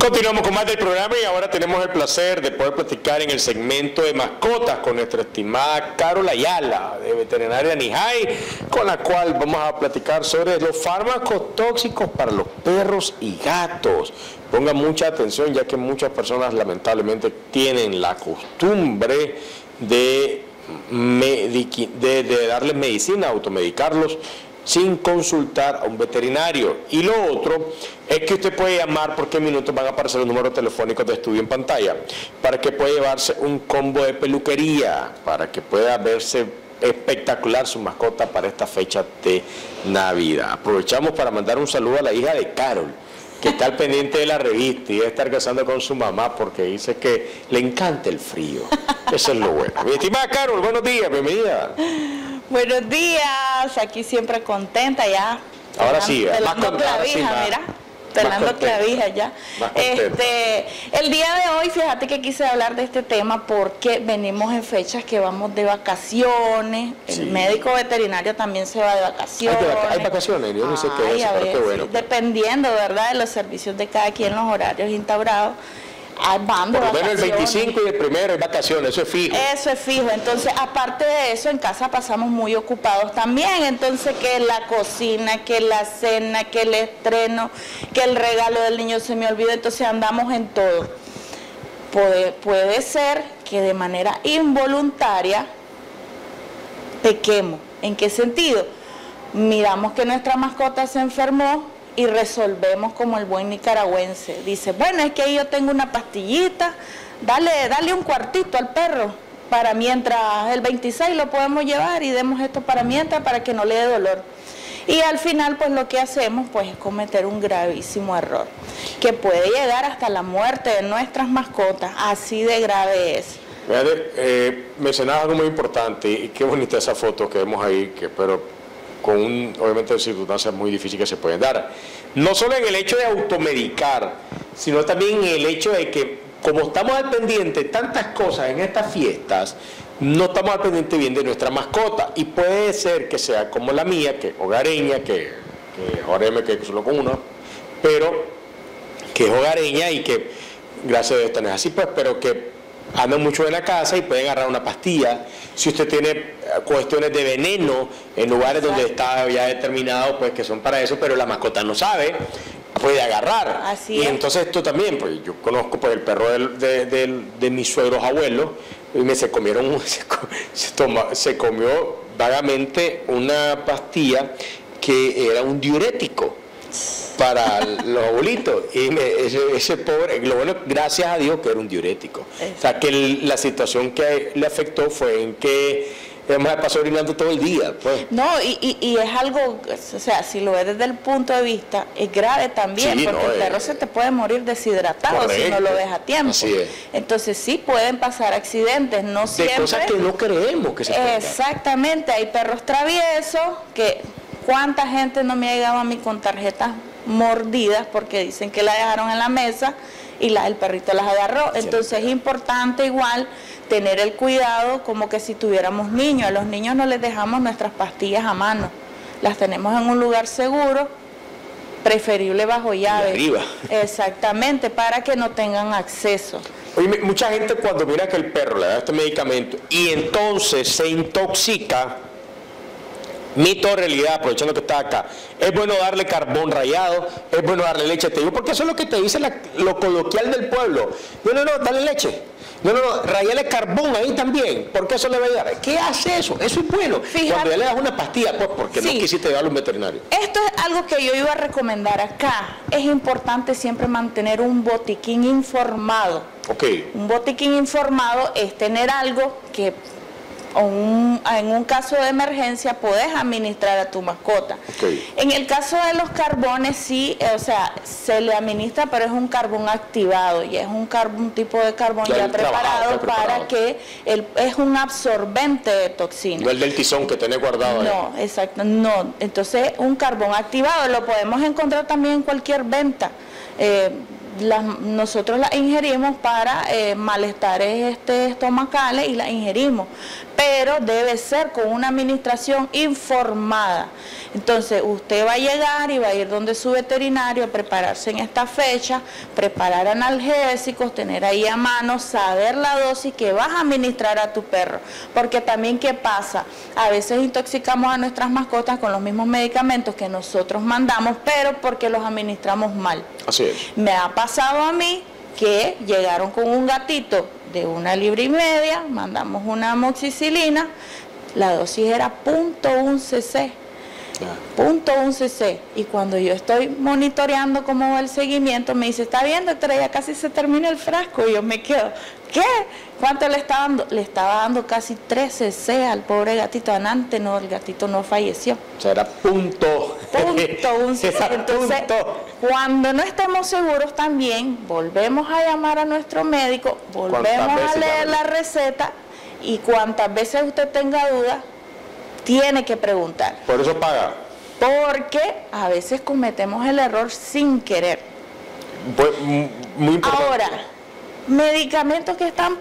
Continuamos con más del programa y ahora tenemos el placer de poder platicar en el segmento de mascotas con nuestra estimada Carol Ayala, de Veterinaria Nijay, con la cual vamos a platicar sobre los fármacos tóxicos para los perros y gatos. Pongan mucha atención, ya que muchas personas lamentablemente tienen la costumbre de darles medicina, automedicarlos, sin consultar a un veterinario. Y lo otro es que usted puede llamar, porque en minutos van a aparecer los números telefónicos de estudio en pantalla, para que pueda llevarse un combo de peluquería, para que pueda verse espectacular su mascota para esta fecha de Navidad. Aprovechamos para mandar un saludo a la hija de Carol, que está al pendiente de la revista y debe estar casando con su mamá porque dice que le encanta el frío. Eso es lo bueno. Mi estimada Carol, buenos días, bienvenida. Buenos días, aquí siempre contenta ya. Ahora sí, más clavija, mira, pelando clavija ya. El día de hoy, fíjate que quise hablar de este tema porque venimos en fechas que vamos de vacaciones. Sí. El médico veterinario también se va de vacaciones. ¿Hay vacaciones? Yo no sé qué es, pero qué bueno. Dependiendo, ¿verdad?, de los servicios de cada quien, los horarios instaurados. Van de por lo menos el vacaciones. 25 y el primero es vacaciones, eso es fijo. Eso es fijo, entonces aparte de eso en casa pasamos muy ocupados también, entonces que la cocina, que la cena, que el estreno, que el regalo del niño se me olvida, entonces andamos en todo. Puede ser que de manera involuntaria pequemos. ¿En qué sentido? Miramos que nuestra mascota se enfermó y resolvemos como el buen nicaragüense. Dice, bueno, es que ahí yo tengo una pastillita, dale un cuartito al perro, para mientras el 26 lo podemos llevar y demos esto para mientras, para que no le dé dolor. Y al final, pues lo que hacemos pues es cometer un gravísimo error, que puede llegar hasta la muerte de nuestras mascotas, así de grave es. Mencionabas algo muy importante, y qué bonita esa foto que vemos ahí, pero con obviamente circunstancias muy difíciles que se pueden dar. No solo en el hecho de automedicar, sino también en el hecho de que, como estamos al pendiente de tantas cosas en estas fiestas, no estamos al pendiente bien de nuestra mascota. Y puede ser que sea como la mía, que es hogareña, que ahora me quedé solo con una, pero que es hogareña y que, gracias a Dios, no es así, pues, pero que andan mucho en la casa y pueden agarrar una pastilla. Si usted tiene cuestiones de veneno en lugares donde está ya determinado, pues que son para eso, pero la mascota no sabe, puede agarrar. Así y es. entonces esto también, pues yo conozco pues el perro de mis suegros abuelos, y se comió vagamente una pastilla que era un diurético para los abuelitos, y ese pobre, lo bueno, gracias a Dios que era un diurético. O sea, que la situación que le afectó fue en que además pasó orinando todo el día, pues. No, y es algo, o sea, si lo ves desde el punto de vista, es grave también, sí, porque el perro se te puede morir deshidratado. Correcto. Si no lo ves a tiempo. Así es. Entonces sí pueden pasar accidentes, no siempre. De cosas que no creemos que se pueden dar. Exactamente, hay perros traviesos que, ¿cuánta gente no me ha llegado a mí con tarjetas mordidas porque dicen que la dejaron en la mesa y el perrito las agarró? Entonces es importante igual tener el cuidado como que si tuviéramos niños. A los niños no les dejamos nuestras pastillas a mano, las tenemos en un lugar seguro, preferible bajo llave. Arriba. Exactamente, para que no tengan acceso. Oye, mucha gente cuando mira que el perro le da este medicamento y entonces se intoxica. Mito o realidad, aprovechando que está acá, es bueno darle carbón rallado, es bueno darle leche, te digo, porque eso es lo que te dice lo coloquial del pueblo. No, dale leche. No, rayale carbón ahí también, porque eso le va a ayudar. ¿Qué hace eso? Eso es bueno. Fíjate, cuando ya le das una pastilla, pues porque sí, no quisiste darle a un veterinario. Esto es algo que yo iba a recomendar acá. Es importante siempre mantener un botiquín informado. Okay. Un botiquín informado es tener algo que en un caso de emergencia podés administrar a tu mascota. Okay. En el caso de los carbones sí, o sea, se le administra, pero es un carbón activado y es un tipo de carbón ya preparado para que es un absorbente de toxinas. No el del tizón que tenés guardado ahí. No, exacto, no. Entonces un carbón activado lo podemos encontrar también en cualquier venta. Nosotros las ingerimos para malestares estomacales y las ingerimos, pero debe ser con una administración informada. Entonces usted va a llegar y va a ir donde su veterinario a prepararse en esta fecha, preparar analgésicos, tener ahí a mano, saber la dosis que vas a administrar a tu perro. Porque también, ¿qué pasa? A veces intoxicamos a nuestras mascotas con los mismos medicamentos que nosotros mandamos, pero porque los administramos mal. Así es. Me ha pasado a mí que llegaron con un gatito de 1,5 libras, mandamos una amoxicilina, la dosis era 0.1 cc. 0.1 cc, y cuando yo estoy monitoreando cómo va el seguimiento, me dice, está bien, doctora, ya casi se termina el frasco, y yo me quedo, ¿qué? ¿Cuánto le estaba dando? Le estaba dando casi 3 cc al pobre gatito. Antes no, el gatito no falleció. O sea, era 0.1 cc. Entonces, cuando no estemos seguros también, volvemos a llamar a nuestro médico, volvemos a leer la receta, y cuantas veces usted tenga dudas, tiene que preguntar. Por eso paga. Porque a veces cometemos el error sin querer. Pues, muy importante. Ahora, medicamentos que están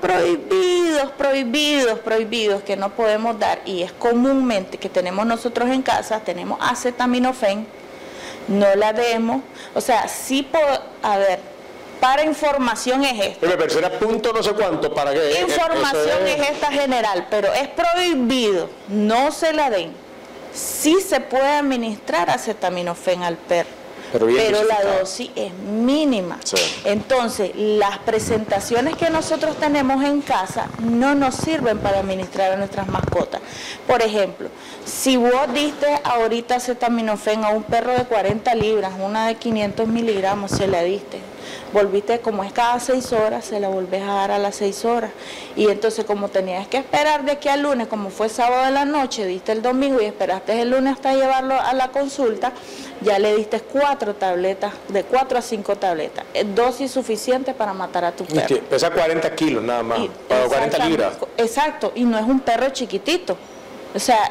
prohibidos, que no podemos dar, y es comúnmente que tenemos nosotros en casa, tenemos acetaminofén, no la demos. O sea, sí, a ver, para información es esta. Pero era punto no sé cuánto, ¿para qué? Información es esta general, pero es prohibido, no se la den. Sí se puede administrar acetaminofén al perro, pero la dosis es mínima. Sí. Entonces, las presentaciones que nosotros tenemos en casa no nos sirven para administrar a nuestras mascotas. Por ejemplo, si vos diste ahorita acetaminofén a un perro de 40 libras, una de 500 miligramos, se la diste. Volviste, como es cada 6 horas, se la volvés a dar a las 6 horas. Y entonces, como tenías que esperar de aquí al lunes, como fue sábado de la noche, diste el domingo y esperaste el lunes hasta llevarlo a la consulta, ya le diste 4 tabletas, de 4 a 5 tabletas. Es dosis suficiente para matar a tu perro. Que pesa 40 kilos nada más, para 40 libras. Exacto, y no es un perro chiquitito. O sea,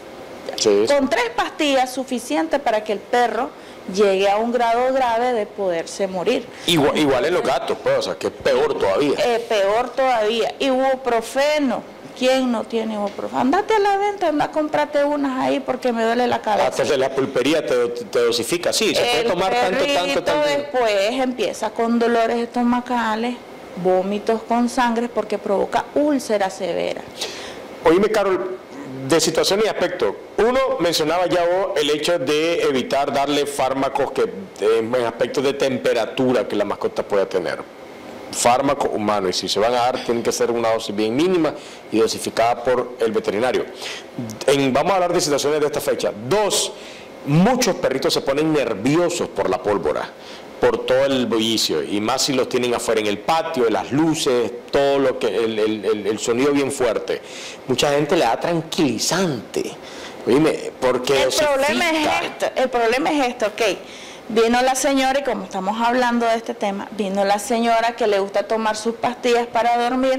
sí, con 3 pastillas suficiente para que el perro llegue a un grado grave de poderse morir. Igual en los gatos, pues, o sea, que es peor todavía. Peor todavía. Ibuprofeno. ¿Quién no tiene ibuprofeno? Andate a la venta, anda a comprarte unas ahí porque me duele la cabeza. Hasta de la pulpería te dosifica, sí, se puede tomar tanto. Después empieza con dolores estomacales, vómitos con sangre porque provoca úlceras severas. Oíme, Carol, de situación y aspecto. Uno, mencionaba ya vos el hecho de evitar darle fármacos que en aspectos de temperatura que la mascota pueda tener. Fármaco humano, y si se van a dar, tienen que ser una dosis bien mínima y dosificada por el veterinario. Vamos a hablar de situaciones de esta fecha. 2, muchos perritos se ponen nerviosos por la pólvora, por todo el bullicio, y más si los tienen afuera en el patio, las luces, todo lo que el sonido bien fuerte. Mucha gente le da tranquilizante. Oíme, porque el problema es esto, ok. Vino la señora, y como estamos hablando de este tema, vino la señora que le gusta tomar sus pastillas para dormir.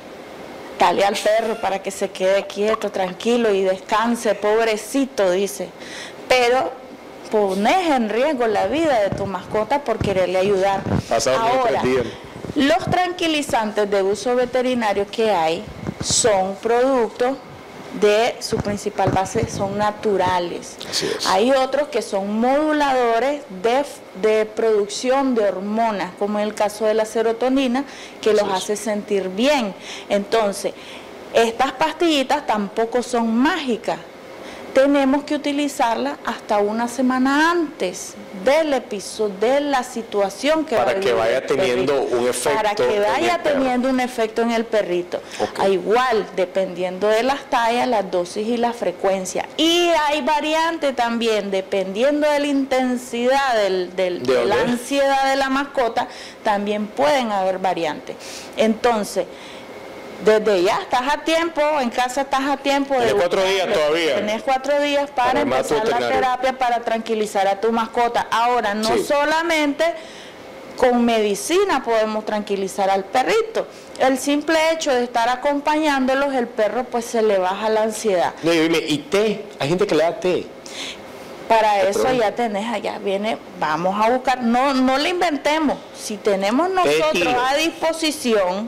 Dale al perro para que se quede quieto, tranquilo y descanse, pobrecito, dice. Pero pones en riesgo la vida de tu mascota por quererle ayudar. Ahora, los tranquilizantes de uso veterinario que hay son productos de su principal base, son naturales. Así es. Hay otros que son moduladores de producción de hormonas, como en el caso de la serotonina, que los hace sentir bien. Entonces, estas pastillitas tampoco son mágicas. Tenemos que utilizarla hasta una semana antes del episodio, de la situación que para que vaya teniendo un efecto. Para que vaya teniendo un efecto en el perrito. Okay. Igual, dependiendo de las tallas, las dosis y la frecuencia. Y hay variantes también, dependiendo de la intensidad de la ansiedad de la mascota, también pueden haber variantes. Entonces, desde ya estás a tiempo, en casa estás a tiempo. Tienes 4 días todavía. Tienes 4 días para empezar la terapia para tranquilizar a tu mascota. Ahora, no solamente con medicina podemos tranquilizar al perrito. El simple hecho de estar acompañándolos, el perro pues se le baja la ansiedad. No, y té, hay gente que le da té. Para eso ya tenés, allá viene, vamos a buscar, no le inventemos. Si tenemos nosotros a disposición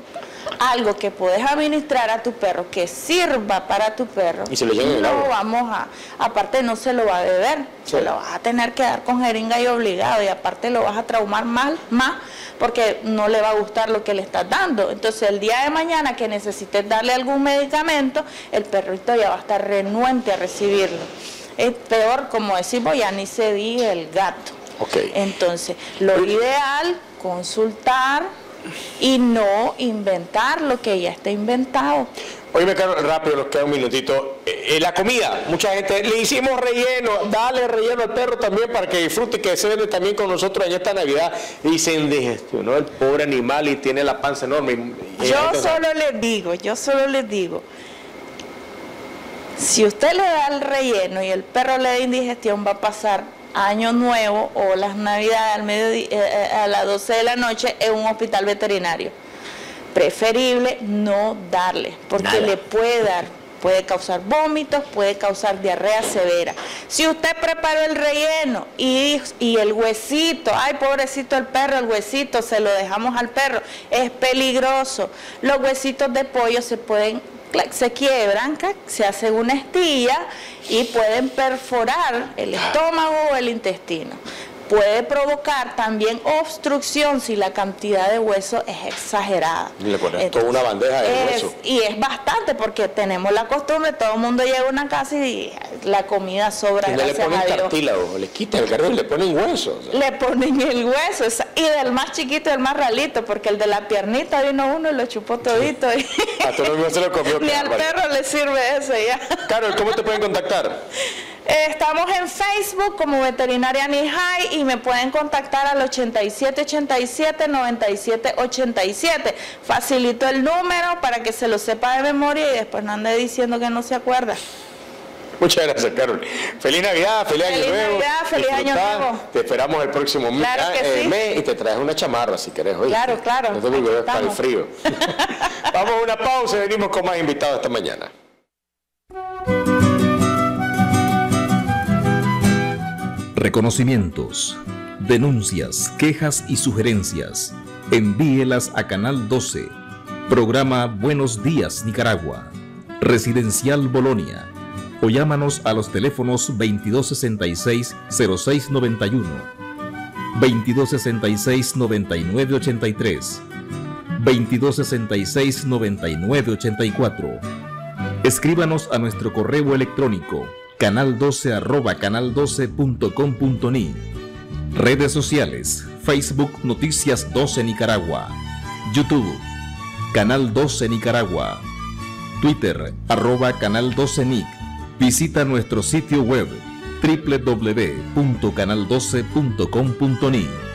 algo que puedes administrar a tu perro, que sirva para tu perro, y se lo llevan en el agua. Aparte no se lo va a beber, se lo vas a tener que dar con jeringa y obligado, y aparte lo vas a traumar más, porque no le va a gustar lo que le estás dando. Entonces el día de mañana que necesites darle algún medicamento, el perrito ya va a estar renuente a recibirlo. Es peor, como decimos, ya ni se diga el gato. Okay. Entonces, lo ideal, consultar y no inventar lo que ya está inventado. Oye, Carol, rápido, nos queda un minutito. La comida, mucha gente, le hicimos relleno, dale relleno al perro también para que disfrute, que se vende también con nosotros en esta Navidad. Y se indigestionó el pobre animal y tiene la panza enorme. Yo solo les digo, si usted le da el relleno y el perro le da indigestión, va a pasar Año Nuevo o las Navidades al mediodía, a las 12 de la noche en un hospital veterinario. Preferible no darle, porque le puede causar vómitos, puede causar diarrea severa. Si usted preparó el relleno y el huesito, ay pobrecito el perro, el huesito se lo dejamos al perro, es peligroso. Los huesitos de pollo se quiebran, se hace una estilla y pueden perforar el estómago o el intestino. Puede provocar también obstrucción si la cantidad de hueso es exagerada. Y le pones toda una bandeja de hueso. Y es bastante, porque tenemos la costumbre, todo el mundo llega a una casa y la comida sobra, y gracias a Dios. Le ponen cartílago, le quitan el cartílago y le ponen hueso. O sea. Le ponen el hueso, y del más chiquito y del más ralito, porque el de la piernita vino uno y lo chupó todito. Y a todo el mundo se lo comió. Ni al perro le sirve eso ya. Carol, ¿cómo te pueden contactar? Estamos en Facebook como Veterinaria Nijay y me pueden contactar al 8787-9787. Facilito el número para que se lo sepa de memoria y después no ande diciendo que no se acuerda. Muchas gracias, Carol. Feliz Navidad, feliz Año Nuevo. Feliz Año Nuevo. Te esperamos el próximo mes y te traes una chamarra si querés hoy. Claro. No te digo, es para el frío. Vamos a una pausa y venimos con más invitados esta mañana. Reconocimientos, denuncias, quejas y sugerencias. Envíelas a Canal 12. Programa Buenos Días Nicaragua. Residencial Bolonia. O llámanos a los teléfonos 2266-0691, 2266-9983, 2266-9984. Escríbanos a nuestro correo electrónico canal12@canal12.com.ni. Redes sociales: Facebook Noticias 12 Nicaragua, YouTube Canal 12 Nicaragua, Twitter @Canal 12 Nic. Visita nuestro sitio web www.canal12.com.ni.